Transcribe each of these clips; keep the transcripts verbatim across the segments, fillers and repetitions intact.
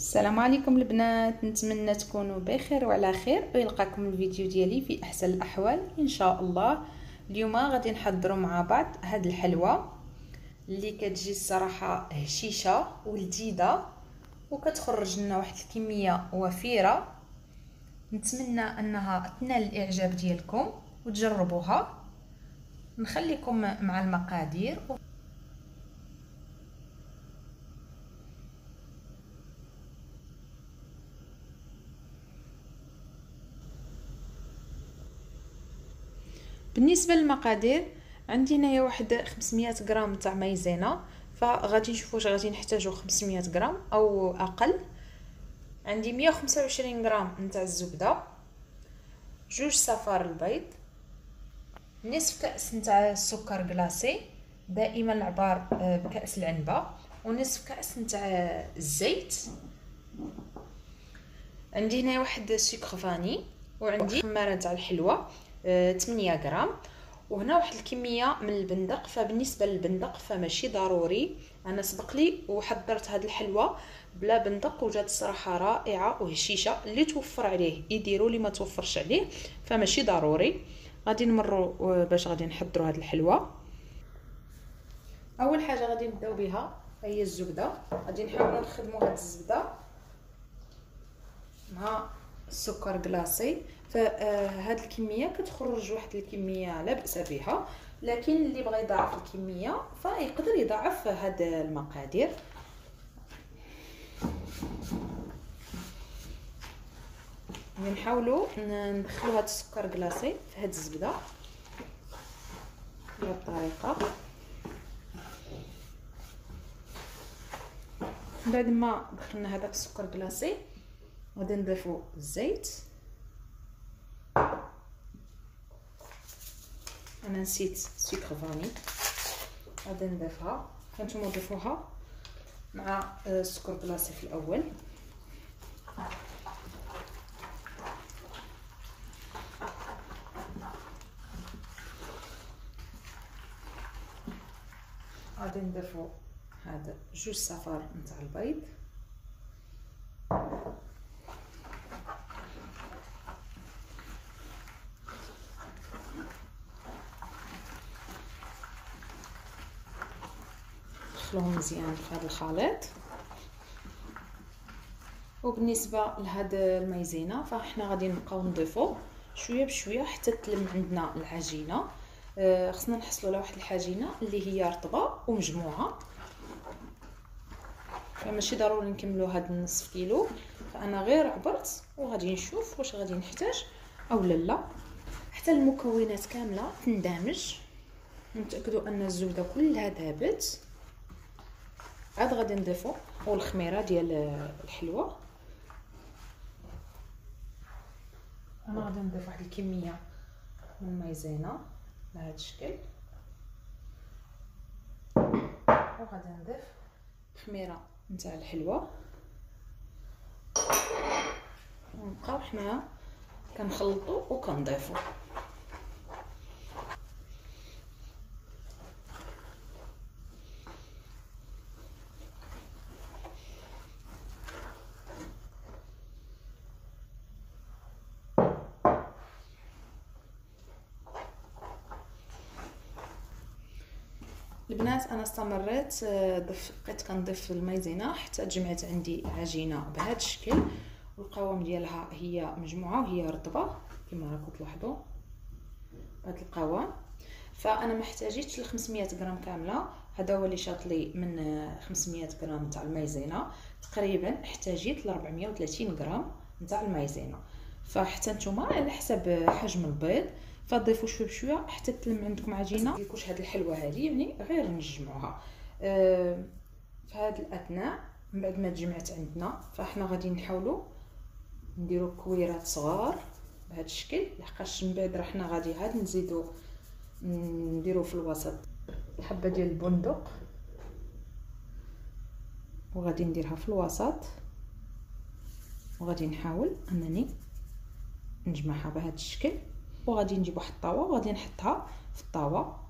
السلام عليكم البنات، نتمنى تكونوا بخير وعلى خير ويلقاكم الفيديو ديالي في احسن الاحوال ان شاء الله. اليوم غادي نحضروا مع بعض هاد الحلوى اللي كتجي الصراحه هشيشه ولذيذه وكتخرج لنا واحد الكميه وفيره. نتمنى انها تنال الاعجاب ديالكم وتجربوها. نخليكم مع المقادير. بالنسبه للمقادير عندي هنايا واحد خمسمية غرام تاع مايزينا، فغادي نشوفوا واش غادي نحتاجو خمسمية غرام او اقل. عندي مية وخمسة وعشرين غرام نتاع الزبده، جوج صفار البيض، نصف كاس نتاع السكر كلاصي دائما العبار بكاس العنبه، ونصف كاس نتاع الزيت. عندي هنا واحد سكر فاني، وعندي خماره تاع الحلوى ثمانية غرام، وهنا واحد الكميه من البندق. فبالنسبه للبندق فماشي ضروري، انا سبق لي وحضرت هذه الحلوى بلا بندق وجات الصراحه رائعه وهشيشه. اللي توفر عليه يديروا، اللي ما توفرش عليه فماشي ضروري. غادي نمروا باش غادي نحضروا هذه الحلوى. اول حاجه غادي نبداو بها هي الزبده. غادي نحاولوا نخدموا هذه الزبده مع السكر كلاصي. فهاد الكميه كتخرج واحد الكميه لا باس بها، لكن اللي بغى يضاعف الكميه فيقدر يضاعف هاد المقادير. نحاولوا ندخلوا هاد السكر كلاصي في هاد الزبده بهذه الطريقه. بعد ما دخلنا هذاك السكر كلاصي غادي نضيفوا الزيت. انا نسيت سكر فاني، غادي نضيفها. كنتوما ضيفوها مع السكر كلاصي في الاول. غادي نضيفوا هذا جوج صفار نتاع البيض، ندخلوهم مزيان في هذا الخليط. وبالنسبه لهذا المايزينا فاحنا غادي نبقاو نضيفو شويه بشويه حتى تلم عندنا العجينه. آه خصنا نحصلوا على واحد العجينه اللي هي رطبه ومجموعه، فماشي ضروري نكملوا هذا النصف كيلو. فانا غير عبرت وغادي نشوف واش غادي نحتاج او لا لا حتى المكونات كامله تندمج. نتاكدوا ان الزبده كلها ذابت. عاد غادي نضيفوا والخميره ديال الحلوى. انا غادي نضيف واحد الكميه من المايزينا بهذا الشكل، وغادي نضيف الخميره نتاع الحلوى، ونبقاو حنا كنخلطوا وكنضيفوا. البنات انا استمريت ضف بقيت كنضيف المايزينا حتى جمعت عندي عجينه بهذا الشكل، والقوام ديالها هي مجموعه وهي رطبه كما راكم تلاحظوا بهذا القوام. فانا ما احتاجيتش ل خمسمية غرام كامله، هذا هو اللي شاط لي من خمسمية غرام تاع المايزينا. تقريبا احتاجيت ل أربعمية وثلاثين غرام تاع المايزينا. فحتى نتوما على حسب حجم البيض فضيفوا شويه بشويه حتى تلم عندكم عجينه. ميكونش هذه الحلوه هذه يعني غير نجمعوها. أه في هذا الاثناء من بعد ما تجمعت عندنا فاحنا غادي نحاولوا نديروا كويرات صغار بهذا الشكل، لحقاش من بعد رحنا غادي عاد نزيدوا نديروا في الوسط الحبه ديال البندق، وغادي نديرها في الوسط، وغادي نحاول انني نجمعها بهذا الشكل. وغادي نجيب واحد الطاوه وغادي نحطها في الطاوه.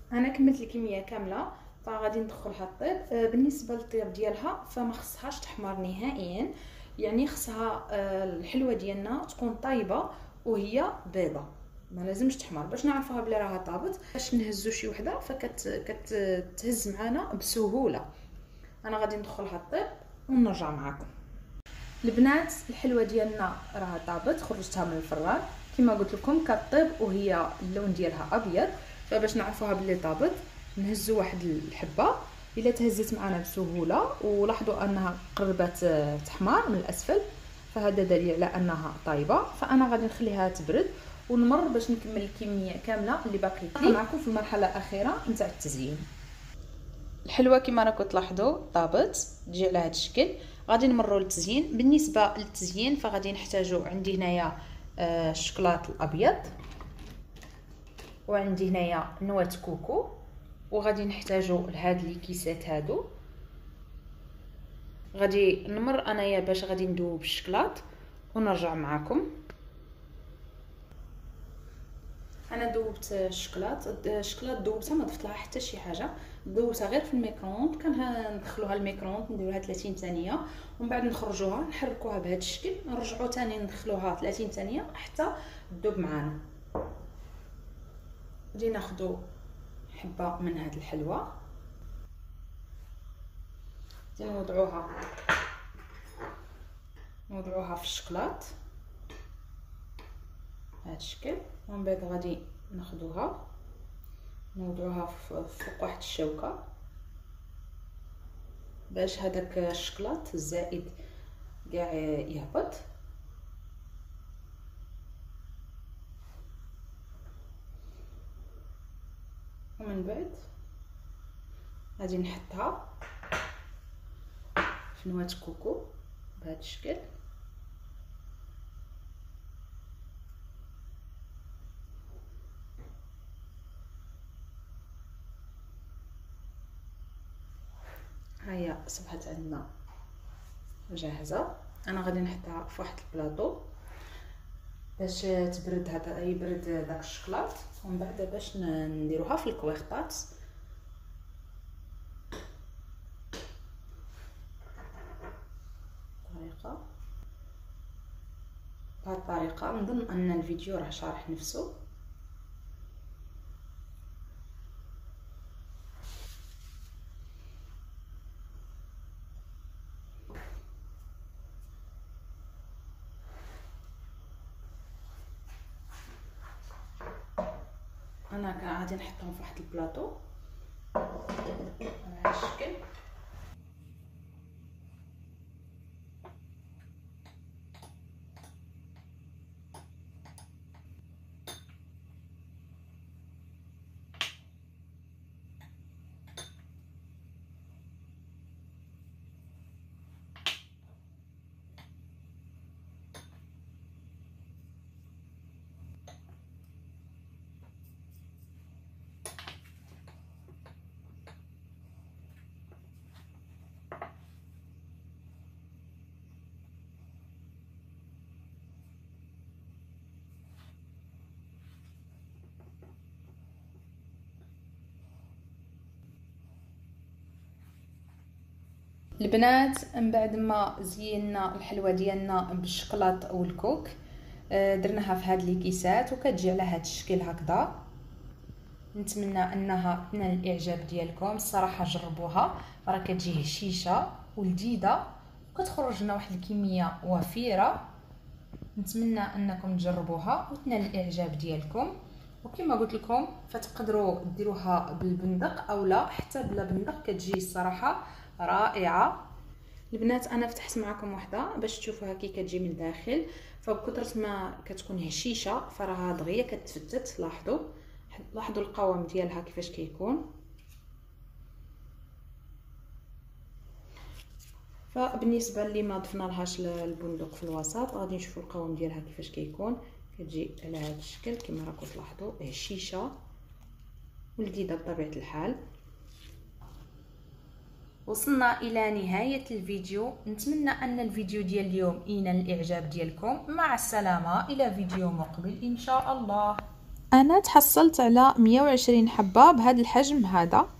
انا كملت الكميه كامله، فغادي ندخلها الطيب. بالنسبه للطياب ديالها فما خصهاش تحمر نهائيا، يعني خصها الحلوه ديالنا تكون طايبه وهي بيضه، ما لازمش تحمر باش نعرفوها بلي راها طابت. باش نهزو شي وحده فكت كتهز معنا بسهوله. انا غادي ندخلها الطيب ونرجع معكم. البنات الحلوه ديالنا راها طابت، خرجتها من الفران كما قلت لكم كطيب وهي اللون ديالها ابيض. فباش نعرفوها بلي طابت نهزو واحد الحبه، الا تهزت معنا بسهوله ولاحظوا انها قربت تحمر من الاسفل فهذا دليل على انها طايبه. فانا غادي نخليها تبرد ونمر باش نكمل الكميه كامله اللي باقيت لي معكم في المرحله الاخيره نتاع التزيين. الحلوه كما راكم تلاحظوا طابت تجي على هذا الشكل. غادي نمروا للتزيين. بالنسبه للتزيين فغادي نحتاجوا عندي هنايا آه الشوكولاط الابيض، وعندي هنايا نواه كوكو، وغادي نحتاجوا لهاد لي كيسات هادو. غادي نمر انايا باش غادي ندوب الشوكولاط ونرجع معكم. انا دوبت الشوكولاط الشوكولاط دوبتها ما ضفت لها حتى شي حاجه، دوبتها غير في الميكرووند. كندخلوها الميكرووند نديروها ثلاثين ثانيه ومن بعد نخرجوها نحركوها بهذا الشكل، نرجعوا ثاني ندخلوها ثلاثين ثانيه حتى تذوب معانا. غادي ناخذوا حبه من هذه الحلوه غادي نوضعوها نوضعوها في الشوكولاط بهذا الشكل، ومن بعد غادي ناخذوها نوضعوها فوق واحد الشوكه باش هذاك الشوكولاط الزائد كاع يهبط. ومن بعد غادي نحطها في نواه كوكو بهذا الشكل. هيا صبحت عندنا جاهزه. انا غادي نحطها في واحد البلاطو باش تبرد هذا يبرد داك الشوكولاط، ومن بعد باش نديروها في الكويغطات. طريقه بهذه الطريقه نظن ان الفيديو راه شارح نفسه. انا غادي نحطهم في واحد البلاطو على هذا الشكل. البنات من بعد ما زينا الحلوه ديالنا بالشوكولاط والكوك درناها في هاد لي كيسات وكتجي على هاد الشكل هكذا. نتمنى انها تنال الاعجاب ديالكم. الصراحه جربوها راه كتجي هشيشه ولذيذه وكتخرج لنا واحد الكميه وفيره. نتمنى انكم تجربوها وتنال الاعجاب ديالكم. وكما قلت لكم فتقدروا ديروها بالبندق او لا حتى بلا بندق كتجي الصراحه رائعه. البنات انا فتحت معكم وحده باش تشوفوها كي كتجي من الداخل، فبكثره ما كتكون هشيشه فراها دغيا كتفتت. لاحظوا لاحظوا القوام ديالها كيفاش كيكون. فبالنسبه اللي ما ضفنا لهاش البندق في الوسط غادي نشوفوا القوام ديالها كيفاش كيكون. كتجي على هذا الشكل كما راكم تلاحظوا هشيشه ولذيذه بطبيعه الحال. وصلنا الى نهايه الفيديو. نتمنى ان الفيديو ديال اليوم ينال الاعجاب ديالكم. مع السلامه الى فيديو مقبل ان شاء الله. انا تحصلت على مية وعشرين حبه بهذا الحجم هذا.